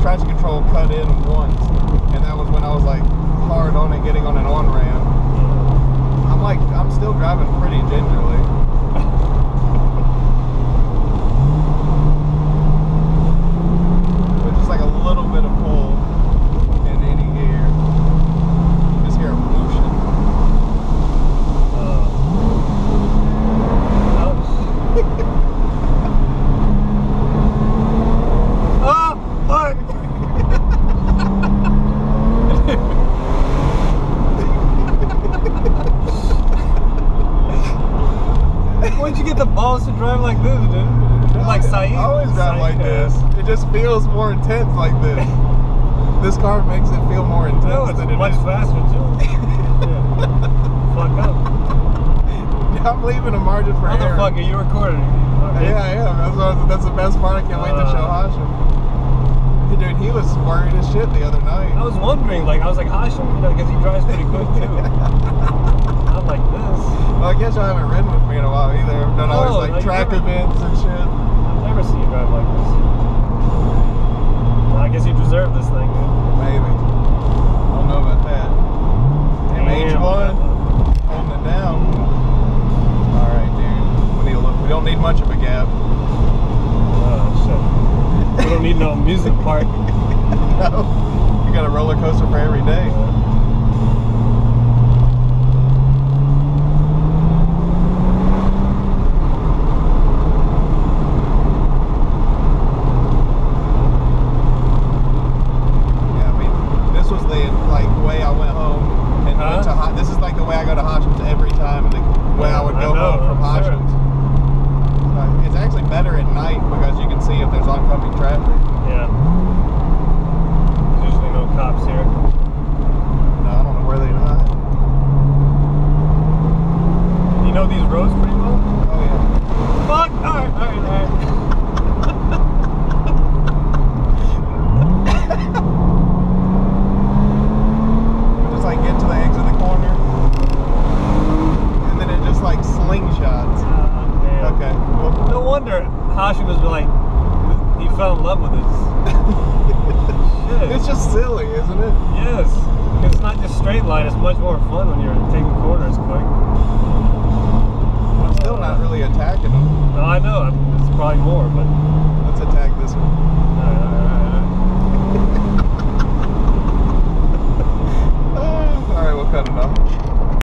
traction control cut in once, and that was when I was like hard on it, getting on an on ramp. I'm still driving pretty gingerly. There's just like a little bit of pull in any gear. You just hear a motion. Oh, fuck! Where'd you get the balls to drive like this, dude? Like Saeed? I always drive like this. It just feels more intense like this. This car makes it feel more intense. No, it's than it much is. faster too. Yeah. Fuck up. I'm leaving a margin for How error. the fuck are you recording? Yeah, I am. That's the best part. I can't wait to show Hashim. Dude, he was worried as shit the other night. I was wondering, like, Hashim, you know, because he drives pretty quick too. Not like this. Well, I guess you haven't ridden with me in a while either. I've done all these like track events and shit. I've never seen you drive like this. Well, I guess you deserve this thing, dude. Maybe. I don't know about that. Damn, H1. Holding it down. Alright, dude. We need to look. We don't need much of a gap. Oh, shit. We don't need no amusement park. No. We got a roller coaster for every day. This is like the way I go to Hashim's every time, and the way I would go home from Hashim's. It's actually better at night because you can see if there's oncoming traffic. Yeah. There's usually no cops here. No, I don't know where they're at. You know these roads pretty well? Oh yeah. Fuck! Alright. Like get to the exit of the corner, and then it just like slingshots. Damn. Okay. Well, no wonder Hashim was like, he fell in love with this. Shit. It's just silly, isn't it? Yes. It's not just straight line. It's much more fun when you're taking corners quick. I'm still not really attacking them. No, I know. It's probably more, but.